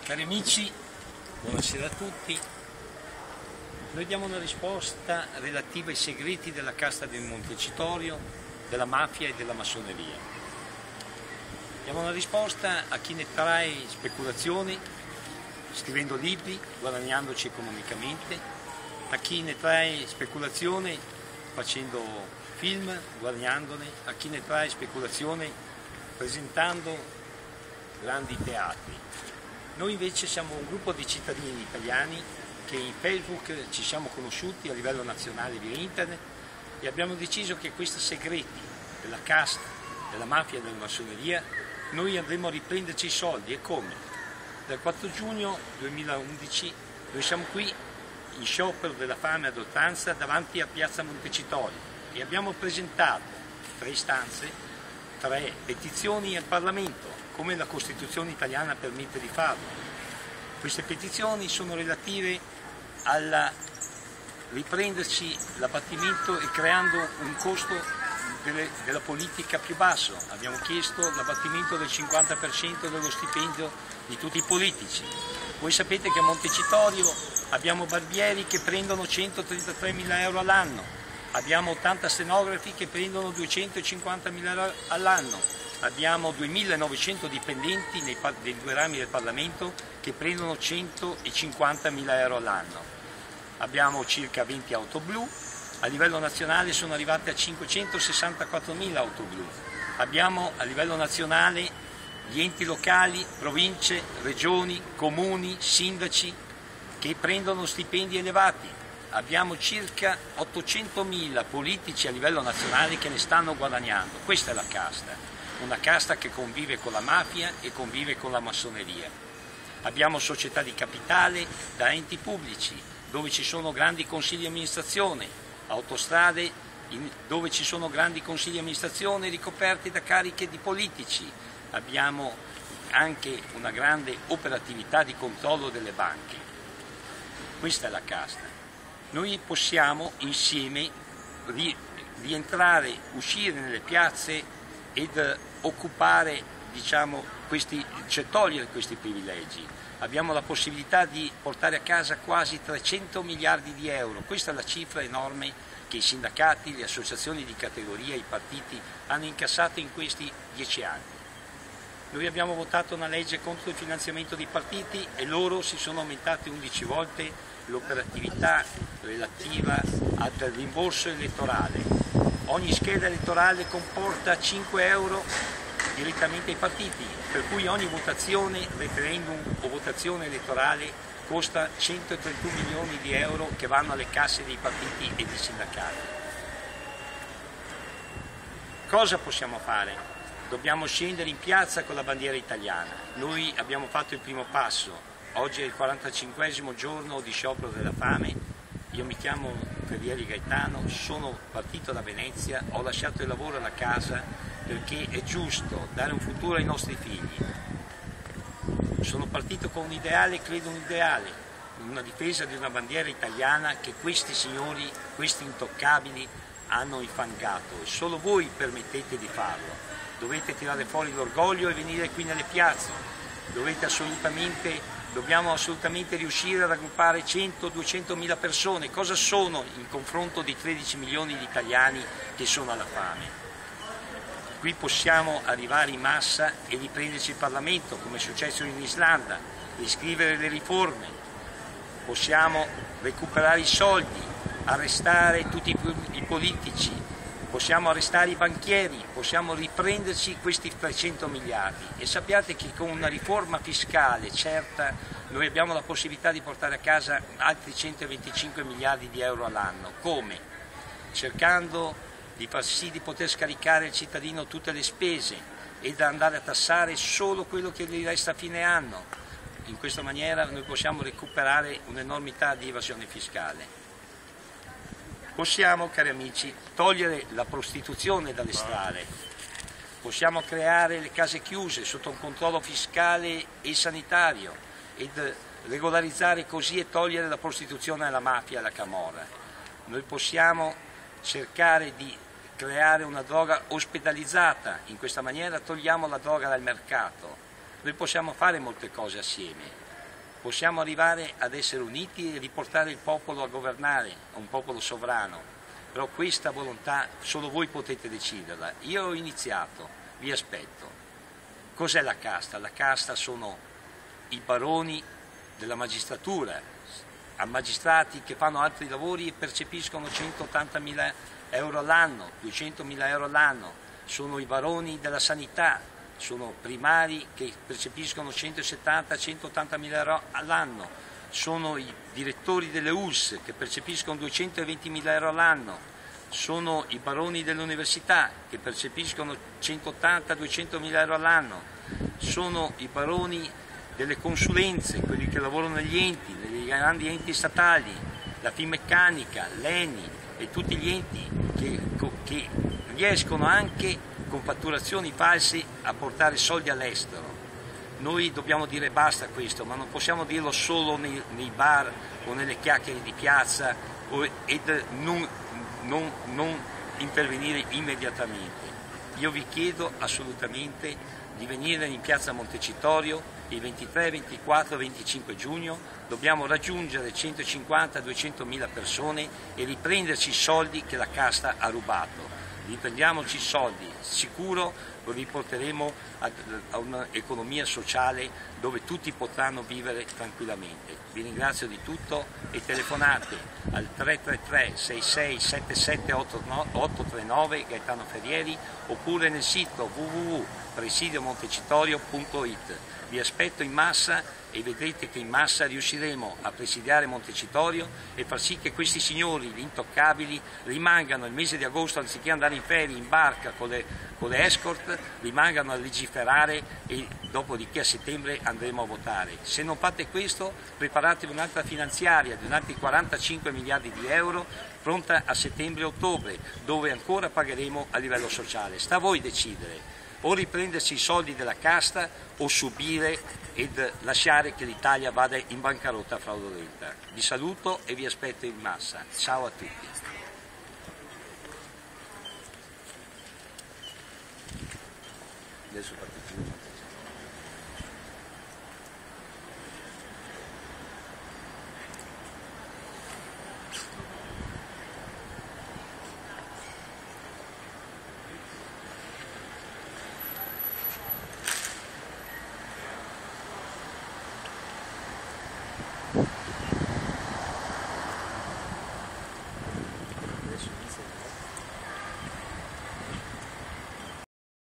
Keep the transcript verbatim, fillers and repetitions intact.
Cari amici, buonasera a tutti. Noi diamo una risposta relativa ai segreti della casta del Montecitorio, della mafia e della massoneria. Diamo una risposta a chi ne trae speculazioni, scrivendo libri, guadagnandoci economicamente, a chi ne trae speculazione facendo film, guadagnandone, a chi ne trae speculazione presentando grandi teatri. Noi invece siamo un gruppo di cittadini italiani che in Facebook ci siamo conosciuti a livello nazionale via internet e abbiamo deciso che questi segreti della casta, della mafia e della massoneria noi andremo a riprenderci i soldi. E come? Dal quattro giugno duemilaundici noi siamo qui in sciopero della fame ad oltranza davanti a Piazza Montecitorio e abbiamo presentato tre istanze, tre petizioni al Parlamento, come la Costituzione italiana permette di farlo. Queste petizioni sono relative al riprenderci l'abbattimento e creando un costo delle, della politica più basso. Abbiamo chiesto l'abbattimento del cinquanta per cento dello stipendio di tutti i politici. Voi sapete che a Montecitorio abbiamo barbieri che prendono centotrentatremila euro all'anno, abbiamo ottanta stenografi che prendono duecentocinquantamila euro all'anno. Abbiamo duemilanovecento dipendenti nei, nei due rami del Parlamento che prendono centocinquantamila euro all'anno. Abbiamo circa venti auto blu, a livello nazionale sono arrivate a cinquecentosessantaquattromila auto blu. Abbiamo a livello nazionale gli enti locali, province, regioni, comuni, sindaci che prendono stipendi elevati. Abbiamo circa ottocentomila politici a livello nazionale che ne stanno guadagnando. Questa è la casta. Una casta che convive con la mafia e convive con la massoneria. Abbiamo società di capitale da enti pubblici, dove ci sono grandi consigli di amministrazione, autostrade dove ci sono grandi consigli di amministrazione ricoperti da cariche di politici. Abbiamo anche una grande operatività di controllo delle banche. Questa è la casta. Noi possiamo insieme rientrare, uscire nelle piazze ed occupare, diciamo, questi, cioè togliere questi privilegi. Abbiamo la possibilità di portare a casa quasi trecento miliardi di euro. Questa è la cifra enorme che i sindacati, le associazioni di categoria, i partiti hanno incassato in questi dieci anni. Noi abbiamo votato una legge contro il finanziamento dei partiti e loro si sono aumentate undici volte l'operatività relativa al rimborso elettorale. Ogni scheda elettorale comporta cinque euro direttamente ai partiti, per cui ogni votazione, referendum o votazione elettorale costa centotrentuno milioni di euro che vanno alle casse dei partiti e dei sindacati. Cosa possiamo fare? Dobbiamo scendere in piazza con la bandiera italiana. Noi abbiamo fatto il primo passo, oggi è il quarantacinquesimo giorno di sciopero della fame. Io mi chiamo Ferrieri Gaetano, sono partito da Venezia, ho lasciato il lavoro alla casa perché è giusto dare un futuro ai nostri figli. Sono partito con un ideale, credo un ideale, una difesa di una bandiera italiana che questi signori, questi intoccabili, hanno infangato e solo voi permettete di farlo. Dovete tirare fuori l'orgoglio e venire qui nelle piazze, dovete assolutamente... Dobbiamo assolutamente riuscire a raggruppare cento duecentomila persone. Cosa sono in confronto di tredici milioni di italiani che sono alla fame? Qui possiamo arrivare in massa e riprenderci il Parlamento, come è successo in Islanda, riscrivere le riforme. Possiamo recuperare i soldi, arrestare tutti i politici, possiamo arrestare i banchieri, possiamo riprenderci questi trecento miliardi e sappiate che con una riforma fiscale certa noi abbiamo la possibilità di portare a casa altri centoventicinque miliardi di euro all'anno. Come? Cercando di far sì di poter scaricare il cittadino tutte le spese ed andare a tassare solo quello che gli resta a fine anno. In questa maniera noi possiamo recuperare un'enormità di evasione fiscale. Possiamo, cari amici, togliere la prostituzione dalle strade, possiamo creare le case chiuse sotto un controllo fiscale e sanitario ed regolarizzare così e togliere la prostituzione alla mafia e alla camorra. Noi possiamo cercare di creare una droga ospedalizzata, in questa maniera togliamo la droga dal mercato. Noi possiamo fare molte cose assieme. possiamo arrivare ad essere uniti e riportare il popolo a governare, un popolo sovrano, però questa volontà solo voi potete deciderla. Io ho iniziato, vi aspetto. Cos'è la casta? La casta sono i baroni della magistratura, a magistrati che fanno altri lavori e percepiscono centottantamila euro all'anno, duecentomila euro all'anno, sono i baroni della sanità, sono primari che percepiscono centosettanta centottantamila euro all'anno, sono i direttori delle U S che percepiscono duecentoventimila euro all'anno, sono i baroni delle università che percepiscono centottanta duecentomila euro all'anno, sono i baroni delle consulenze, quelli che lavorano negli enti, negli grandi enti statali, la Finmeccanica, l'Eni e tutti gli enti che, che riescono anche con fatturazioni false a portare soldi all'estero. Noi dobbiamo dire basta a questo, ma non possiamo dirlo solo nei, nei bar o nelle chiacchiere di piazza o, ed non, non, non intervenire immediatamente. Io vi chiedo assolutamente di venire in piazza Montecitorio il ventitré, ventiquattro, venticinque giugno, dobbiamo raggiungere centocinquanta duecentomila persone e riprenderci i soldi che la casta ha rubato. Riprendiamoci i soldi, sicuro lo riporteremo a un'economia sociale dove tutti potranno vivere tranquillamente. Vi ringrazio di tutto e telefonate al tre tre tre sei sei sette sette otto tre nove Gaetano Ferrieri oppure nel sito w w w punto presidio montecitorio punto it. Vi aspetto in massa e vedrete che in massa riusciremo a presidiare Montecitorio e far sì che questi signori, gli intoccabili, rimangano il mese di agosto, anziché andare in ferie in barca con le, con le escort, rimangano a legiferare e dopodiché a settembre andremo a votare. Se non fate questo, preparatevi un'altra finanziaria di un altri quarantacinque miliardi di euro pronta a settembre-ottobre, dove ancora pagheremo a livello sociale. Sta a voi decidere. O riprendersi i soldi della casta o subire ed lasciare che l'Italia vada in bancarotta fraudolenta. Vi saluto e vi aspetto in massa. Ciao a tutti. Adesso